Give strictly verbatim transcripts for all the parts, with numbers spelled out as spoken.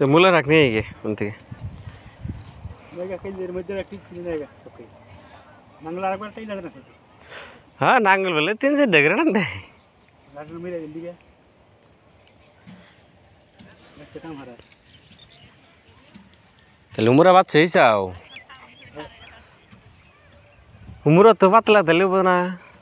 তো মূলা রাখ নিয়ে গে ওন থেকে হ্যাঁ নাঙ্গল বলে তিন চার ডেকে না দেয় তাহলে উমরা বাচ্চা হয়েছাও উমরা তো পাতলা তাহলে না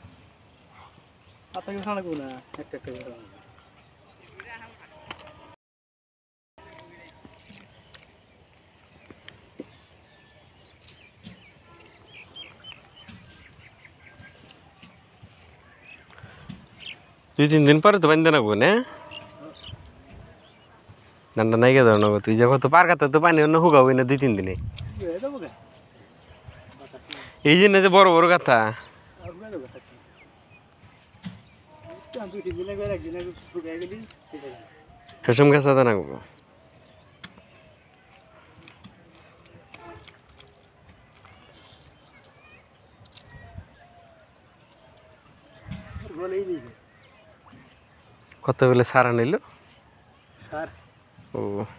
দুই তিন দিন পরে তো বান্ধে নাকবো না ঠান্ডা নাই গে ধরো তুই যখন তো পার কাতে তো পানি অন্য হুগাবই না দুই তিন দিনে এই জন্য যে বড় বড় কথা হেসম গাছ আদা নাকবো কত বলে সারা নিল ও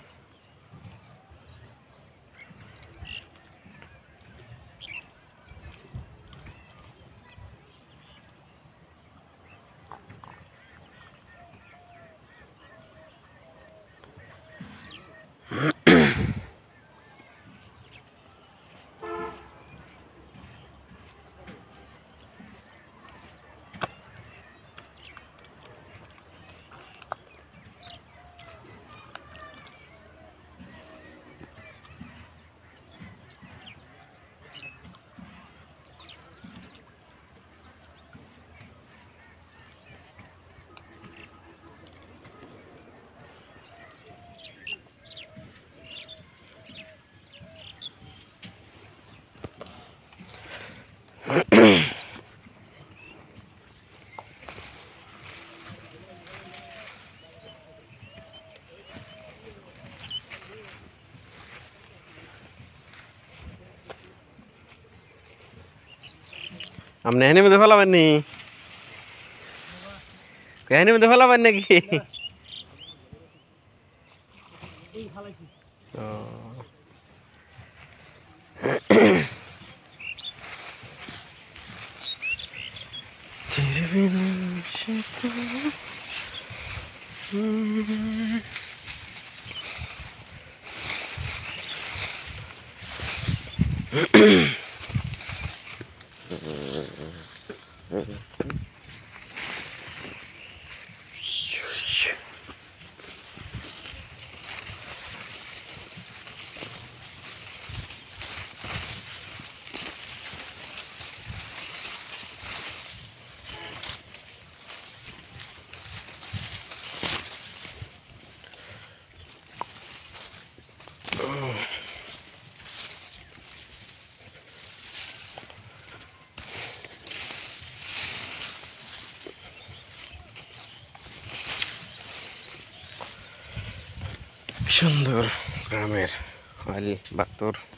আপনি এনে মধ্যে ফেলাবেন নি এনে মধ্যে ফেলাবেন নাকি সুন্দর গ্রামের আল বাতর